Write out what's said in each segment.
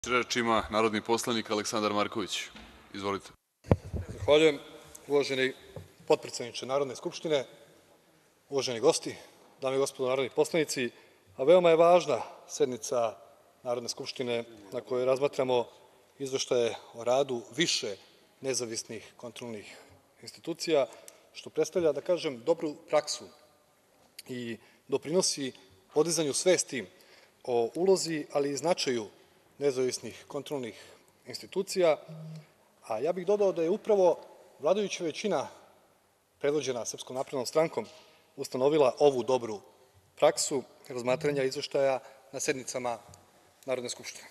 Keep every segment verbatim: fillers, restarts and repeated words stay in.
Reč ima narodni poslanik Aleksandar Marković. Izvolite. Zahvaljujem, uvaženi potpredsedniče Narodne skupštine, uvaženi gosti, dame i gospodo narodni poslanici, veoma je važna sednica Narodne skupštine na kojoj razmatramo izveštaje o radu više nezavisnih kontrolnih institucija, što predstavlja, da kažem, dobru praksu i doprinosi podizanju svesti o ulozi, ali i značaju nezavisnih kontrolnih institucija, a ja bih dodao da je upravo vladajuća većina predvođena Srpskom naprednom strankom ustanovila ovu dobru praksu razmatranja izveštaja na sednicama Narodne skupštine.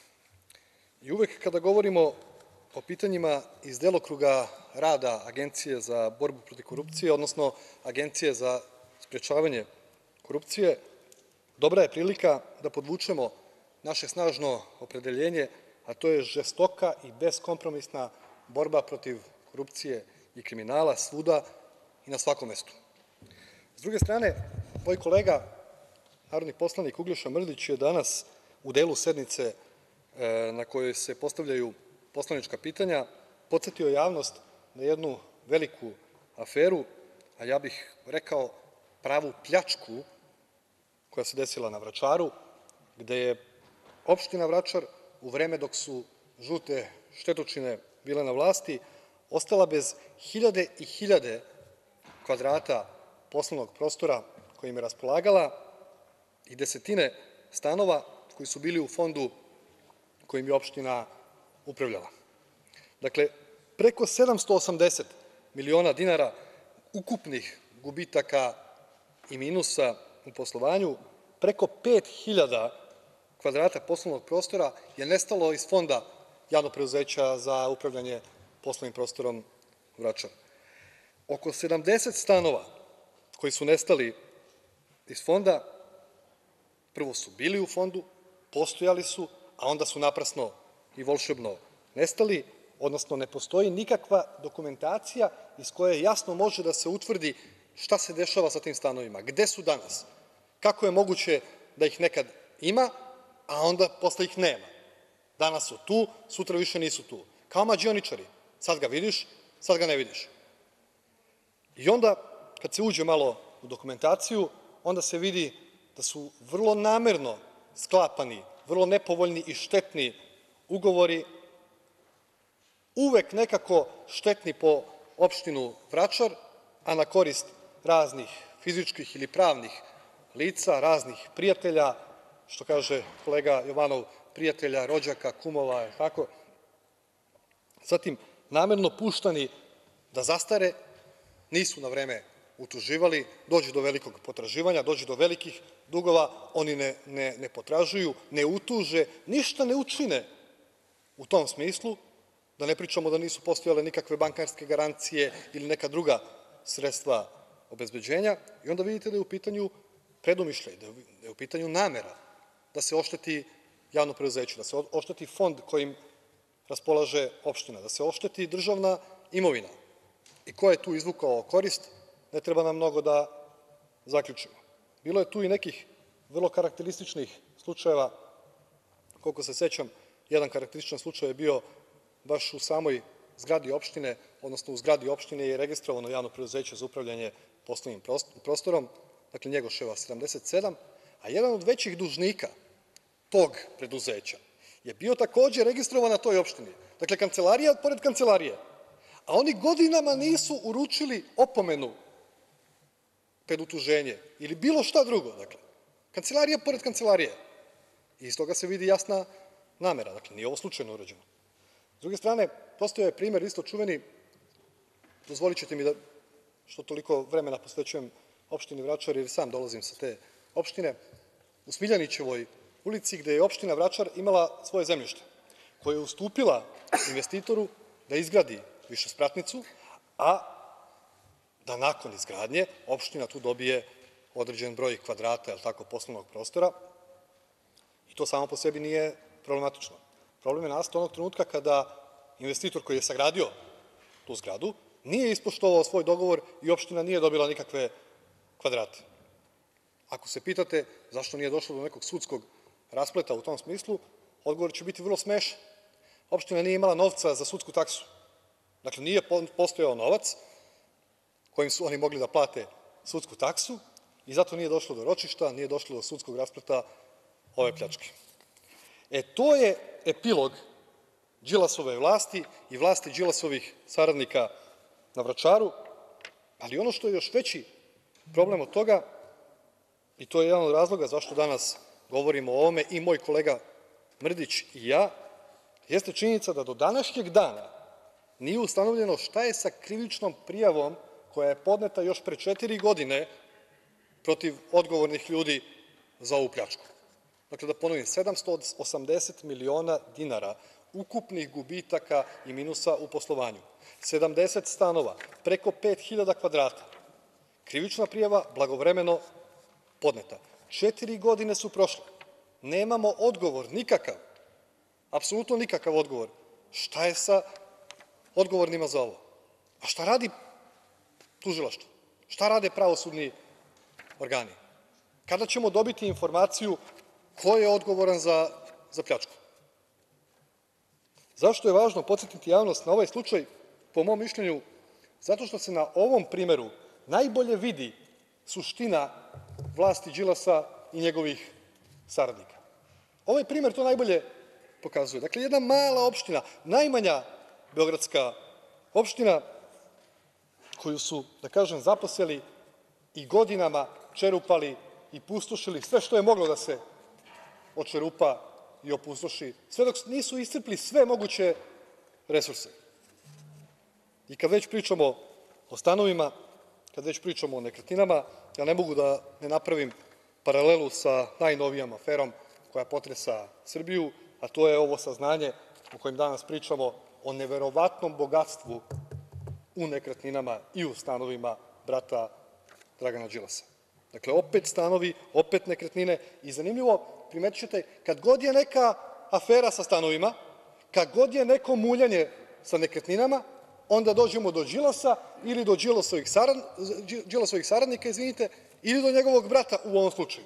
I uvek kada govorimo o pitanjima iz delokruga rada Agencije za borbu protiv korupcije, odnosno Agencije za sprečavanje korupcije, dobra je prilika da podvučemo naše snažno opredeljenje, a to je žestoka i beskompromisna borba protiv korupcije i kriminala svuda i na svakom mestu.S druge strane, moj kolega narodni poslanik Uglješa Mrdić je danas u delu sednice na kojoj se postavljaju poslanička pitanja podsetio javnost na jednu veliku aferu, a ja bih rekao pravu pljačku koja se desila na Vračaru, gde je opština Vračar u vreme dok su žute štetočine bile na vlasti ostala bez hiljade i hiljade kvadrata poslovnog prostora kojim je raspolagala i desetine stanova koji su bili u fondu kojim je opština upravljala. Dakle, preko sedamsto osamdeset miliona dinara ukupnih gubitaka i minusa u poslovanju, preko pet hiljada kvadrata poslovnog prostora je nestalo iz fonda Javnog preduzeća za upravljanje poslovnim prostorom Vračar. Oko sedamdeset stanova koji su nestali iz fonda prvo su bili u fondu, postojali su, a onda su naprasno i volšebno nestali, odnosno ne postoji nikakva dokumentacija iz koje jasno može da se utvrdi šta se dešava sa tim stanovima, gde su danas, kako je moguće da ih nekad ima, a onda posle ih nema. Danas su tu, sutra više nisu tu. Kao mađioničari, sad ga vidiš, sad ga ne vidiš. I onda kad se uđe malo u dokumentaciju, onda se vidi da su vrlo namerno sklapani, vrlo nepovoljni i štetni ugovori, uvek nekako štetni po opštinu Vračar, a na korist raznih fizičkih ili pravnih lica, raznih prijatelja, što kaže kolega Jovanov, prijatelja, rođaka, kumova, je li tako? Zatim, namerno puštani da zastare, nisu na vreme utuživali, dođe do velikog potraživanja, dođe do velikih dugova, oni ne potražuju, ne utuže, ništa ne učine u tom smislu, da ne pričamo da nisu postojale nikakve bankarske garancije ili neka druga sredstva obezbeđenja, i onda vidite da je u pitanju predumišljaj, da je u pitanju namera da se ošteti javno preduzeće, da se ošteti fond kojim raspolaže opština, da se ošteti državna imovina. I ko je tu izvukao korist, ne treba nam mnogo da zaključimo. Bilo je tu i nekih vrlo karakterističnih slučajeva, koliko se sećam, jedan karakterističan slučaj je bio baš u samoj zgradi opštine, odnosno u zgradi opštine je registrovano Javno preduzeće za upravljanje poslovnim prostorom, dakle Njegoševa sedamdeset sedam, a jedan od većih dužnika tog preduzeća je bio takođe registrovan na toj opštini. Dakle, kancelarija pored kancelarije, a oni godinama nisu uručili opomenu pred utuženje ili bilo šta drugo. Dakle, kancelarija pored kancelarije. I iz toga se vidi jasna namera. Dakle, nije ovo slučajno urađeno.S druge strane, postojao je primer isto čuveni, dozvolićete mi da, što toliko vremena posvećujem opštini Vračar, jer sam dolazim sa te opštine, u Smiljanićevoj ulici, gde je opština Vračar imala svoje zemljište, koje je ustupila investitoru da izgradi višespratnicu, a da nakon izgradnje opština tu dobije određen broj kvadrata, jel tako, poslovnog prostora, i to samo po sebi nije problematično. Problem je nastao onog trenutka kada investitor koji je sagradio tu zgradu nije ispoštovao svoj dogovor i opština nije dobila nikakve kvadrate. Ako se pitate zašto nije došlo do nekog sudskog raspleta u tom smislu, Odgovor će biti vrlo smešan. Opština nije imala novca za sudsku taksu. Dakle, nije postojao novac kojim su oni mogli da plate sudsku taksu i zato nije došlo do ročišta, nije došlo do sudskog raspleta ove pljačke. E, to je epilog Đilasove vlasti i vlasti Đilasovih saradnika na Vračaru, ali ono što je još veći problem od toga, i to je jedan od razloga zašto danas govorimo o ovome i moj kolega Mrdić i ja, jeste činjenica da do današnjeg dana nije ustanovljeno šta je sa krivičnom prijavom koja je podneta još pre četiri godine protiv odgovornih ljudi za ovu pljačku. Dakle, da ponovim, sedamsto osamdeset miliona dinara ukupnih gubitaka i minusa u poslovanju, sedamdeset stanova, preko pet hiljada kvadrata. Krivična prijava blagovremeno podneta. Četiri godine su prošle. Nemamo odgovor nikakav, apsolutno nikakav odgovor. Šta je sa odgovornima za ovo? A šta radi tužilaštvo? Šta rade pravosudni organi? Kada ćemo dobiti informaciju ko je odgovoran za, za pljačku? Zašto je važno podsetiti javnost na ovaj slučaj? Po mom mišljenju, zato što se na ovom primeru najbolje vidi suština vlasti Đilasa i njegovih saradnika. Ovaj primer to najbolje pokazuje. Dakle, jedna mala opština, najmanja beogradska opština koju su, da kažem, zaposeli i godinama čerupali i pustošili sve što je moglo da se očerupa i opustoši, sve dok nisu iscrpli sve moguće resurse. I kad već pričamo o stanovima, kad već pričamo o nekretninama, ja ne mogu da ne napravim paralelu sa najnovijom aferom koja potresa Srbiju, a to je ovo saznanje o kojem danas pričamo, o neverovatnom bogatstvu u nekretninama i u stanovima brata Dragana Đilasa. Dakle, opet stanovi, opet nekretnine i zanimljivo, primetićete, kad god je neka afera sa stanovima, kad god je neko muljanje sa nekretninama, onda dođemo do Đilasa ili do Đilasovih saradnika, izvinite, ili do njegovog brata u ovom slučaju.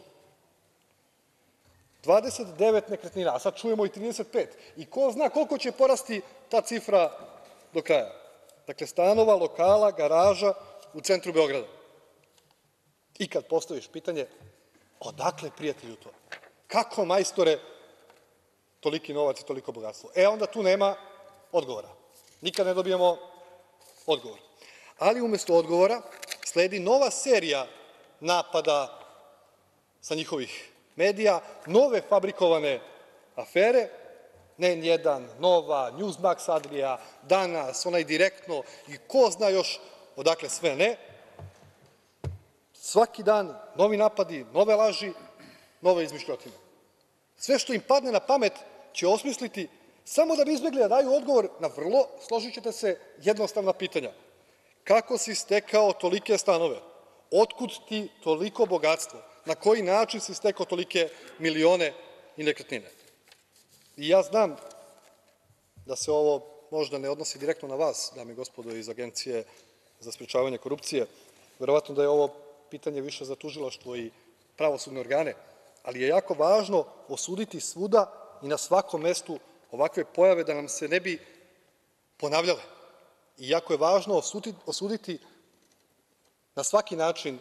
dvadeset devet nekretnina, a sad čujemo i trideset pet. I ko zna koliko će porasti ta cifra do kraja. Dakle, stanova, lokala, garaža u centru Beograda. I kad postaviš pitanje, odakle, prijatelju, to? Kako, majstore, toliki novac i toliko bogatstvo? E, onda tu nema odgovora. Nikad ne dobijemo odgovor. Ali umesto odgovora sledi nova serija napada sa njihovih medija, nove fabrikovane afere, ne en jedan, Nova, Newsmax Adria, Danas, onaj Direktno i ko zna još odakle sve ne. Svaki dan novi napadi, nove laži, nove izmišljotine. Sve što im padne na pamet će osmisliti samo da bi izbegli da daju odgovor na vrlo, složićete se, jednostavna pitanja. Kako si stekao tolike stanove? Otkud ti toliko bogatstvo? Na koji način si stekao tolike milione i nekretnine? I ja znam da se ovo možda ne odnosi direktno na vas, dame i gospodo iz Agencije za sprečavanje korupcije, verovatno da je ovo pitanje više za tužilaštvo i pravosudne organe, ali je jako važno osuditi svuda i na svakom mestu ovakve pojave da nam se ne bi ponavljale. I jako je važno osuditi na svaki način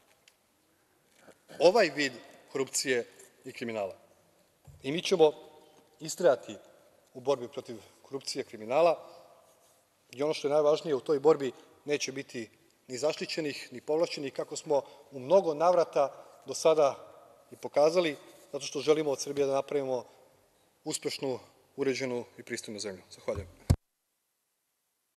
ovaj vid korupcije i kriminala. I mi ćemo istrajati u borbi protiv korupcije i kriminala i ono što je najvažnije, u toj borbi neće biti ni zaštićenih, ni povlašćenih, kako smo u mnogo navrata do sada i pokazali, zato što želimo od Srbije da napravimo uspešnu, uređenu i pristojnu zemlju. Zahvaljujem.